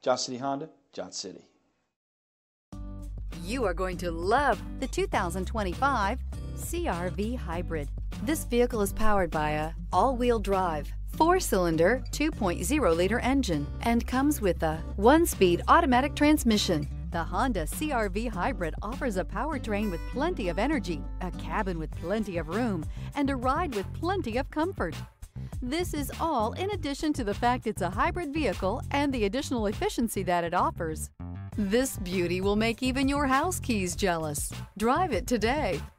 Johnson City Honda, Johnson City. You are going to love the 2025 CR-V Hybrid. This vehicle is powered by a all-wheel drive, 4-cylinder, 2.0-liter engine and comes with a 1-speed automatic transmission. The Honda CR-V Hybrid offers a powertrain with plenty of energy, a cabin with plenty of room, and a ride with plenty of comfort. This is all in addition to the fact it's a hybrid vehicle and the additional efficiency that it offers. This beauty will make even your house keys jealous. Drive it today.